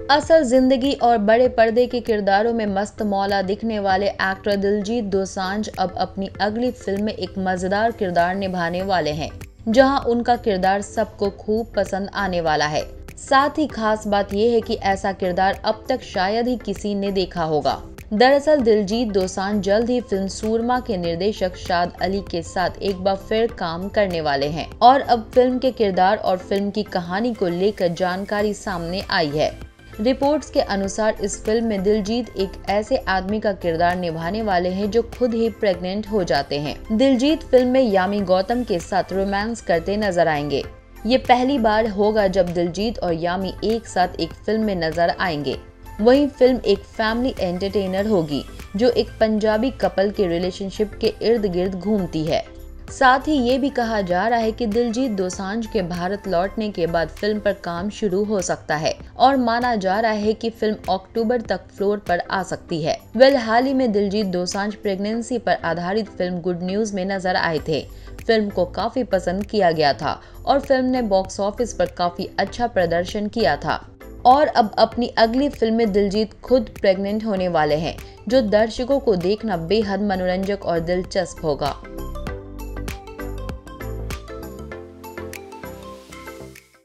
असल जिंदगी और बड़े पर्दे के किरदारों में मस्त मौला दिखने वाले एक्टर दिलजीत दोसांझ अब अपनी अगली फिल्म में एक मजेदार किरदार निभाने वाले हैं, जहां उनका किरदार सबको खूब पसंद आने वाला है। साथ ही खास बात यह है कि ऐसा किरदार अब तक शायद ही किसी ने देखा होगा। दरअसल दिलजीत दोसांझ जल्द ही फिल्म सूरमा के निर्देशक शाद अली के साथ एक बार फिर काम करने वाले हैं और अब फिल्म के किरदार और फिल्म की कहानी को लेकर जानकारी सामने आई है। रिपोर्ट्स के अनुसार इस फिल्म में दिलजीत एक ऐसे आदमी का किरदार निभाने वाले हैं जो खुद ही प्रेग्नेंट हो जाते हैं। दिलजीत फिल्म में यामी गौतम के साथ रोमांस करते नजर आएंगे। ये पहली बार होगा जब दिलजीत और यामी एक साथ एक फिल्म में नजर आएंगे। वहीं फिल्म एक फैमिली एंटरटेनर होगी जो एक पंजाबी कपल के रिलेशनशिप के इर्द गिर्द घूमती है। साथ ही ये भी कहा जा रहा है कि दिलजीत दोसांझ के भारत लौटने के बाद फिल्म पर काम शुरू हो सकता है और माना जा रहा है कि फिल्म अक्टूबर तक फ्लोर पर आ सकती है। हाल ही में दिलजीत दोसांझ प्रेगनेंसी पर आधारित फिल्म गुड न्यूज में नजर आए थे। फिल्म को काफी पसंद किया गया था और फिल्म ने बॉक्स ऑफिस पर काफी अच्छा प्रदर्शन किया था। और अब अपनी अगली फिल्म में दिलजीत खुद प्रेग्नेंट होने वाले हैं, जो दर्शकों को देखना बेहद मनोरंजक और दिलचस्प होगा।